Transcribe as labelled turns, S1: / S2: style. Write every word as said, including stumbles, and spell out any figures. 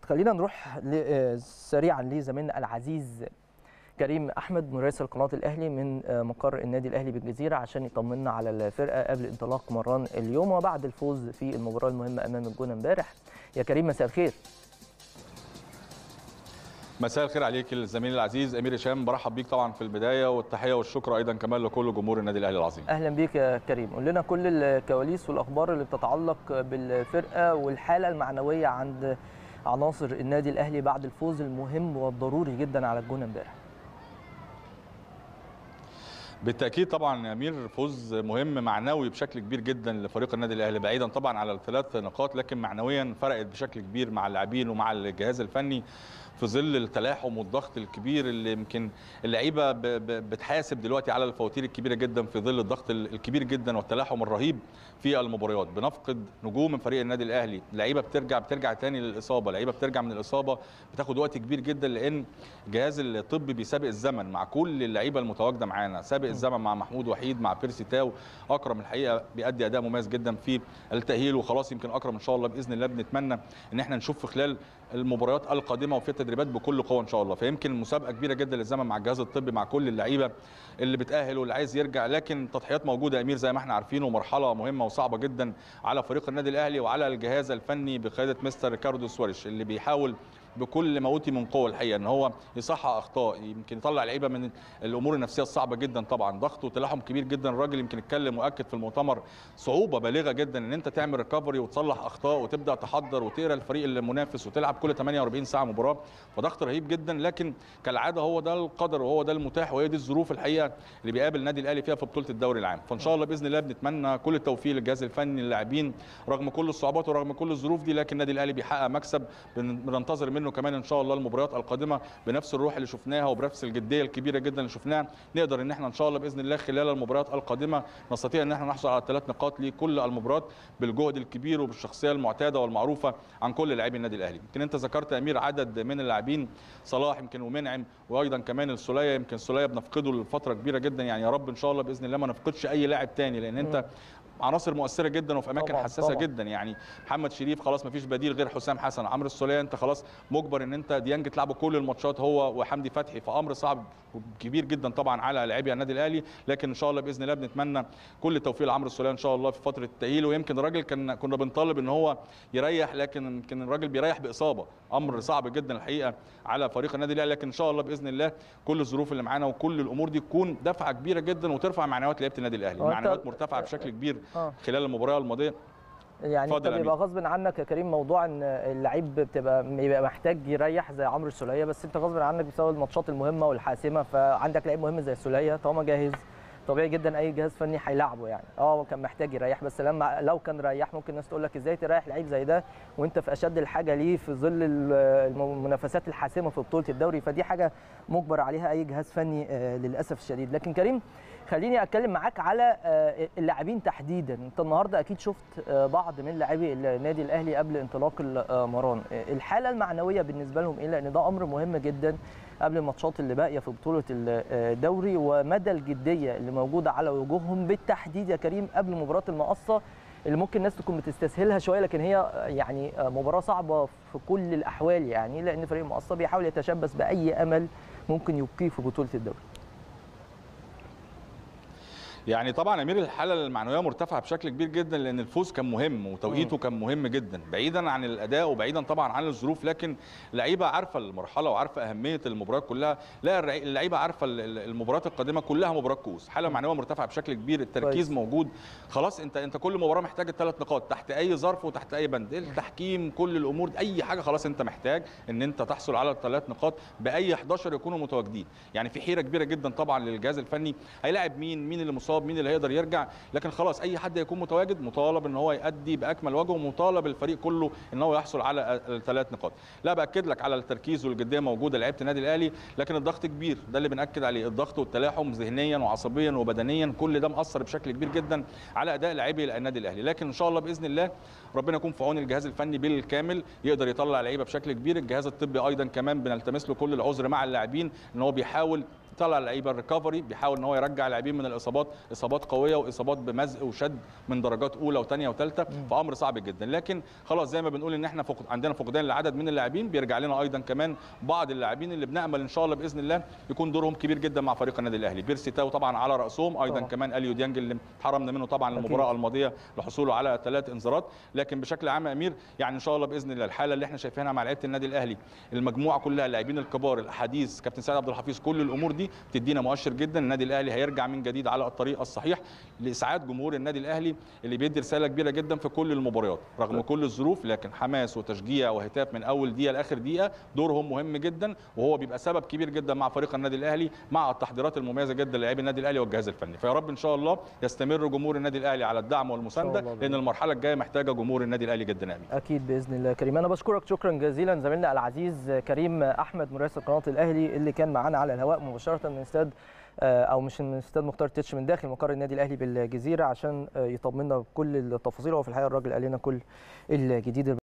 S1: خلينا نروح سريعا لزميلنا العزيز كريم احمد مراسل قناه الاهلي من مقر النادي الاهلي بالجزيره عشان يطمنا على الفرقه قبل انطلاق مران اليوم وبعد الفوز في المباراه المهمه امام الجونه امبارح. يا كريم مساء الخير.
S2: مساء الخير عليك الزميل العزيز امير هشام، برحب بيك طبعا في البدايه، والتحيه والشكر ايضا كمان لكل جمهور النادي الاهلي العظيم.
S1: اهلا بيك يا كريم، قول لنا كل الكواليس والاخبار اللي بتتعلق بالفرقه والحاله المعنويه عند عناصر النادي الاهلي بعد الفوز المهم والضروري جدا على الجونه امبارح.
S2: بالتاكيد طبعا يا امير، فوز مهم معنوي بشكل كبير جدا لفريق النادي الاهلي، بعيدا طبعا على الثلاث نقاط، لكن معنويا فرقت بشكل كبير مع اللاعبين ومع الجهاز الفني في ظل التلاحم والضغط الكبير اللي يمكن اللعيبه بتحاسب دلوقتي على الفواتير الكبيره جدا في ظل الضغط الكبير جدا والتلاحم الرهيب في المباريات. بنفقد نجوم من فريق النادي الاهلي، لعيبه بترجع بترجع تاني للاصابه، لعيبه بترجع من الاصابه بتاخد وقت كبير جدا، لان الجهاز الطبي بيسابق الزمن مع كل اللعيبه المتواجده معانا، سابق الزمن مع محمود وحيد، مع بيرسي تاو، اكرم الحقيقه بيأدي اداء مميز جدا في التأهيل، وخلاص يمكن اكرم ان شاء الله باذن الله بنتمنى ان احنا نشوف في خلال المباريات القادمه وفي التدريبات بكل قوه ان شاء الله. فيمكن مسابقه كبيره جدا للزمن مع الجهاز الطبي مع كل اللعيبه اللي بتأهل واللي عايز يرجع، لكن تضحيات موجوده يا امير زي ما احنا عارفين، ومرحله مهمه وصعبه جدا على فريق النادي الاهلي وعلى الجهاز الفني بقياده مستر ريكاردو سواريش اللي بيحاول بكل ما اوتي من قوه الحقيقه ان هو يصحح اخطاء، يمكن يطلع لعيبه من الامور النفسيه الصعبه جدا، طبعا ضغط وتلاحم كبير جدا. الراجل يمكن اتكلم واكد في المؤتمر صعوبه بالغه جدا ان انت تعمل ريكفري وتصلح اخطاء وتبدا تحضر وتقرا الفريق المنافس وتلعب كل ثمانية وأربعين ساعه مباراه، فضغط رهيب جدا، لكن كالعاده هو ده القدر وهو ده المتاح وهي دي الظروف الحقيقه اللي بيقابل النادي الاهلي فيها في بطوله الدوري العام. فان شاء الله باذن الله بنتمنى كل التوفيق للجهاز الفني للاعبين رغم كل الصعوبات ورغم كل الظروف دي، لكن النادي الاهلي بيحقق مكسب بننتظر منه كمان ان شاء الله المباريات القادمه بنفس الروح اللي شفناها وبنفس الجديه الكبيره جدا اللي شفناها، نقدر ان احنا ان شاء الله باذن الله خلال المباريات القادمه نستطيع ان احنا نحصل على ثلاث نقاط لكل المباريات بالجهد الكبير وبالشخصيه المعتاده والمعروفه عن كل لاعبي النادي الاهلي. يمكن انت ذكرت يا امير عدد من اللاعبين، صلاح يمكن ومنعم وايضا كمان السوليه، يمكن السوليه بنفقده لفتره كبيره جدا، يعني يا رب ان شاء الله باذن الله ما نفقدش اي لاعب ثاني، لان انت عناصر مؤثره جدا وفي اماكن طبعًا حساسه طبعًا. جدا، يعني محمد شريف خلاص ما فيش بديل غير حسام حسن، عمرو السوليه انت خلاص مجبر ان انت ديانج تلعبوا كل الماتشات هو وحمدي فتحي، فامر صعب كبير جدا طبعا على لاعبي النادي الاهلي، لكن ان شاء الله باذن الله بنتمنى كل التوفيق لعمرو السوليه ان شاء الله في فتره التاهيل. ويمكن الراجل كان كنا بنطالب ان هو يريح، لكن يمكن الراجل بيريح باصابه، امر صعب جدا الحقيقه على فريق النادي الاهلي، لكن ان شاء الله باذن الله كل الظروف اللي معانا وكل الامور دي تكون دفعه كبيره جدا وترفع معنويات لعيبه النادي الاهلي، المعنويات مرتفعه بشكل كبير خلال المباراه الماضيه.
S1: يعني انت بيبقى غصب عنك يا كريم موضوع ان اللعيب بتبقى بيبقى محتاج يريح زي عمرو السوليه، بس انت غصب عنك بسبب الماتشات المهمه والحاسمه، فعندك لعيب مهم زي السوليه طالما جاهز طبيعي جدا اي جهاز فني هيلاعبه، يعني اه كان محتاج يريح، بس لما لو كان ريح ممكن الناس تقول لك ازاي تريح لعيب زي ده وانت في اشد الحاجه ليه في ظل المنافسات الحاسمه في بطوله الدوري، فدي حاجه مجبر عليها اي جهاز فني للاسف الشديد. لكن كريم خليني اتكلم معاك على اللاعبين تحديدا، انت النهارده اكيد شفت بعض من لاعبي النادي الاهلي قبل انطلاق المران، الحاله المعنويه بالنسبه لهم ايه؟ لان ده امر مهم جدا قبل الماتشات اللي باقيه في بطوله الدوري، ومدى الجديه اللي موجوده على وجوههم بالتحديد يا كريم قبل مباراه المقصه اللي ممكن الناس تكون بتستسهلها شويه، لكن هي يعني مباراه صعبه في كل الاحوال، يعني لان فريق المقصه بيحاول يتشبث باي امل ممكن يبقيه في بطوله الدوري.
S2: يعني طبعا امير الحاله المعنويه مرتفعه بشكل كبير جدا، لان الفوز كان مهم وتوقيته كان مهم جدا بعيدا عن الاداء وبعيدا طبعا عن الظروف، لكن اللعيبه عارفه المرحله وعارفه اهميه المباريات كلها، لا اللعيبه عارفه المباريات القادمه كلها مباراه كؤوس، حاله معنويه مرتفعه بشكل كبير، التركيز موجود خلاص، انت انت كل مباراه محتاج الثلاث نقاط تحت اي ظرف وتحت اي بند، التحكيم كل الامور اي حاجه خلاص انت محتاج ان انت تحصل على الثلاث نقاط باي احداشر يكونوا متواجدين، يعني في حيره كبيره جدا طبعا للجهاز الفني، هيلاعب مين، مين اللي مصاب، مين اللي هيقدر يرجع، لكن خلاص اي حد يكون متواجد مطالب ان هو يؤدي باكمل وجه، ومطالب الفريق كله ان هو يحصل على الثلاث نقاط. لا باكد لك على التركيز والجديه موجوده لعيبه النادي الاهلي، لكن الضغط كبير، ده اللي بناكد عليه، الضغط والتلاحم ذهنيا وعصبيا وبدنيا كل ده مأثر بشكل كبير جدا على اداء لاعبي النادي الاهلي، لكن ان شاء الله باذن الله ربنا يكون في عون الجهاز الفني بالكامل يقدر يطلع لعيبه بشكل كبير، الجهاز الطبي ايضا كمان بنلتمس له كل العذر مع اللاعبين ان هو بيحاول بيطلع اللعيبه الريكفري، بيحاول ان هو يرجع اللاعبين من الاصابات، اصابات قويه واصابات بمزق وشد من درجات اولى وثانيه وثالثه، فامر صعب جدا. لكن خلاص زي ما بنقول ان احنا فقد عندنا فقدان لعدد من اللاعبين، بيرجع لنا ايضا كمان بعض اللاعبين اللي بنامل ان شاء الله باذن الله يكون دورهم كبير جدا مع فريق النادي الاهلي. بيرسي تاو طبعا على راسهم، ايضا طبعا. كمان اليو ديانج اللي حرمنا منه طبعا المباراه الماضيه لحصوله على ثلاث انذارات. لكن بشكل عام يا امير يعني ان شاء الله باذن الله الحاله اللي احنا شايفينها مع لعيبه النادي الاهلي، المجموعه كلها، اللاعبين الكبار، الاحاديث، كابتن سيد عبد الحفيظ، كل الامور دي بتدينا مؤشر جدا النادي الاهلي هيرجع من جديد على الطريق الصحيح لاسعاد جمهور النادي الاهلي اللي بيدي رساله كبيره جدا في كل المباريات رغم كل الظروف. لكن حماس وتشجيع وهتاف من اول دقيقه لاخر دقيقه، دورهم مهم جدا، وهو بيبقى سبب كبير جدا مع فريق النادي الاهلي مع التحضيرات المميزه جدا للاعبي النادي الاهلي والجهاز الفني. فيا رب ان شاء الله يستمر جمهور النادي الاهلي على الدعم والمسانده، لان المرحله الجايه محتاجه جمهور النادي الاهلي جدا يا امين.
S1: اكيد باذن الله. كريم انا بشكرك شكرا جزيلا زميلنا العزيز كريم احمد مراسل قناه الاهلي اللي كان معانا على الهواء مباشره من استاد او مش من استاد مختار تتش، من داخل مقر النادي الاهلي بالجزيره عشان يطمنا بكل التفاصيل. هو في الحقيقه الراجل قال لنا كل الجديد.